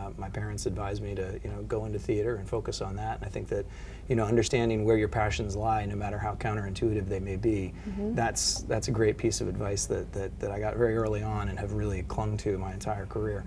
My parents advised me to go into theater and focus on that. And I think that understanding where your passions lie, no matter how counterintuitive they may be, that's a great piece of advice that I got very early on and have really clung to my entire career.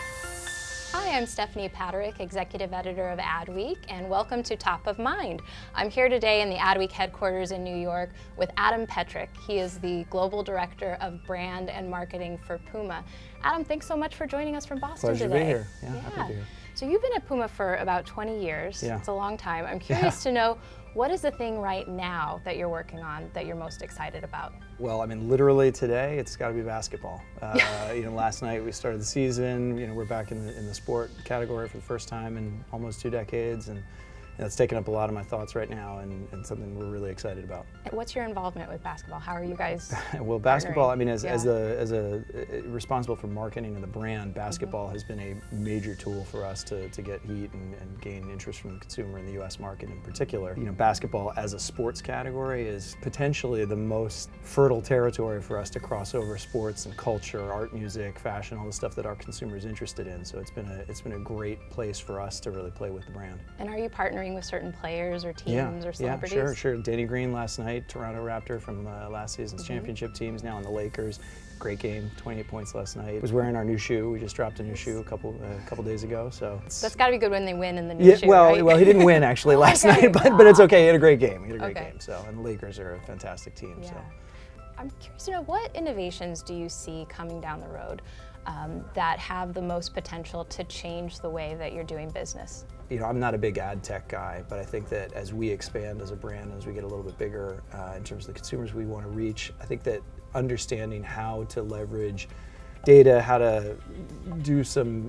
Hi, I'm Stephanie Petrick, Executive Editor of Adweek, and welcome to Top of Mind. I'm here today in the Adweek headquarters in New York with Adam Petrick. He is the Global Director of Brand and Marketing for Puma. Adam, thanks so much for joining us from Boston today. Pleasure to be here. Yeah, happy to be here. So you've been at Puma for about 20 years. Yeah. It's a long time. I'm curious to know, what is the thing right now that you're working on that you're most excited about? Well, I mean, literally today, it's got to be basketball. Last night we started the season. We're back in the sport category for the first time in almost 2 decades, and it's taken up a lot of my thoughts right now, and something we're really excited about. What's your involvement with basketball? How are you guys? Well, basketball. I mean, as a responsible for marketing of the brand, basketball has been a major tool for us to get heat and gain interest from the consumer in the U.S. market in particular. Basketball as a sports category is potentially the most fertile territory for us to cross over sports and culture, art, music, fashion, all the stuff that our consumers are interested in. So it's been a great place for us to really play with the brand. And are you partnering with certain players or teams or celebrities? Yeah, sure. Danny Green last night, Toronto Raptor from last season's championship teams, now in the Lakers. Great game, 28 points last night. Was wearing our new shoe. We just dropped a new shoe a couple days ago. So that's got to be good when they win in the new shoe, well, right? Well, he didn't win actually last night, but it's okay. He had a great game. He had a great game. So, and the Lakers are a fantastic team. Yeah. So, I'm curious to know, what innovations do you see coming down the road that have the most potential to change the way that you're doing business? I'm not a big ad tech guy, but I think that as we expand as a brand, as we get a little bit bigger in terms of the consumers we want to reach, I think that understanding how to leverage data, how to do some,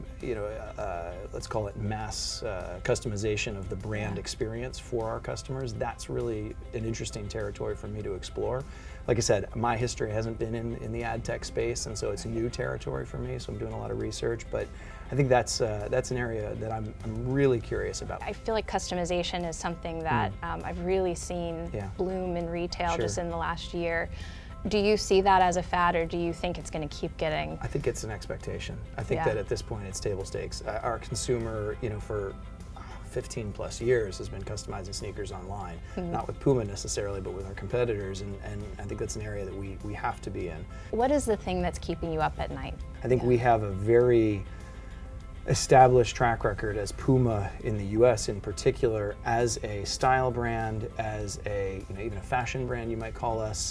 let's call it mass customization of the brand experience for our customers, that's really an interesting territory for me to explore. Like I said, my history hasn't been in the ad tech space, and so it's new territory for me, so I'm doing a lot of research, but I think that's an area that I'm really curious about. I feel like customization is something that I've really seen bloom in retail just in the last year. Do you see that as a fad, or do you think it's going to keep getting? I think it's an expectation. I think that at this point it's table stakes. Our consumer, for 15 plus years has been customizing sneakers online, not with Puma necessarily, but with our competitors, and I think that's an area that we have to be in. What is the thing that's keeping you up at night? I think we have a very established track record as Puma in the US in particular, as a style brand, as a even a fashion brand you might call us.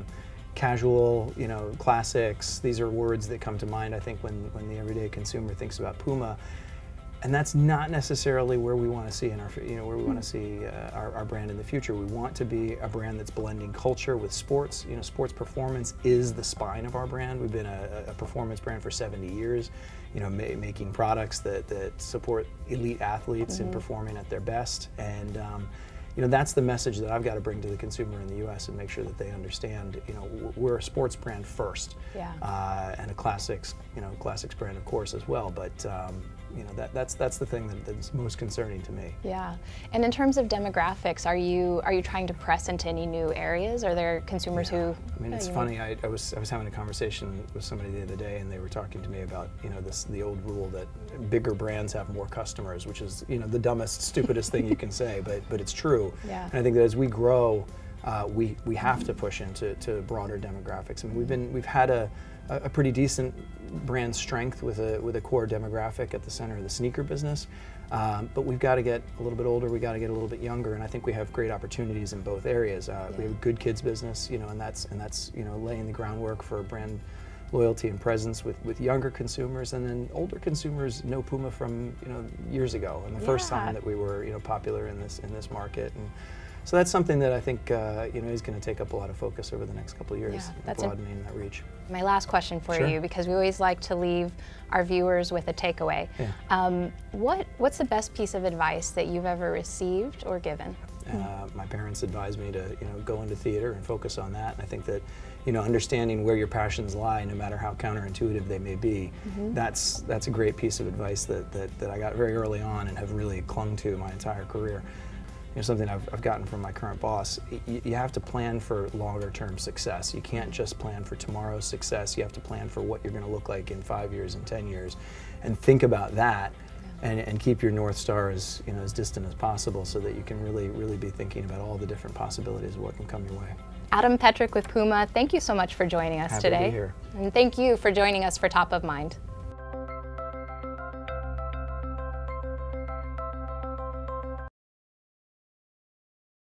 Casual, classics, these are words that come to mind, I think, when the everyday consumer thinks about Puma. And that's not necessarily where we want to see where we want to see our brand in the future. We want to be a brand that's blending culture with sports. Sports performance is the spine of our brand. We've been a performance brand for 70 years, making products that support elite athletes in performing at their best. And that's the message that I've got to bring to the consumer in the U.S. and make sure that they understand. We're a sports brand first, and a classics brand, of course, as well. But that's the thing that's most concerning to me. Yeah, and in terms of demographics, are you trying to press into any new areas? Are there consumers who? I mean, it's funny. I was having a conversation with somebody the other day, and they were talking to me about the old rule that bigger brands have more customers, which is the dumbest, stupidest thing you can say, but it's true. Yeah. And I think that as we grow, we have to push into broader demographics. I mean, we've had a pretty decent brand strength with a core demographic at the center of the sneaker business, but we've got to get a little bit older. We got to get a little bit younger, and I think we have great opportunities in both areas. We have a good kids business, and that's laying the groundwork for brand loyalty and presence with younger consumers, and then older consumers know Puma from years ago, and the first time that we were popular in this market. And so that's something that I think is going to take up a lot of focus over the next couple of years, broadening that reach. My last question for you, because we always like to leave our viewers with a takeaway. What's the best piece of advice that you've ever received or given? My parents advised me to go into theater and focus on that, and I think that understanding where your passions lie, no matter how counterintuitive they may be, that's a great piece of advice that I got very early on and have really clung to my entire career. Something I've gotten from my current boss, you have to plan for longer term success. You can't just plan for tomorrow's success. You have to plan for what you're going to look like in 5 years and 10 years, and think about that and keep your North Star as, as distant as possible so that you can really be thinking about all the different possibilities of what can come your way. Adam Petrick with Puma, thank you so much for joining us Happy today. to be here. And thank you for joining us for Top of Mind.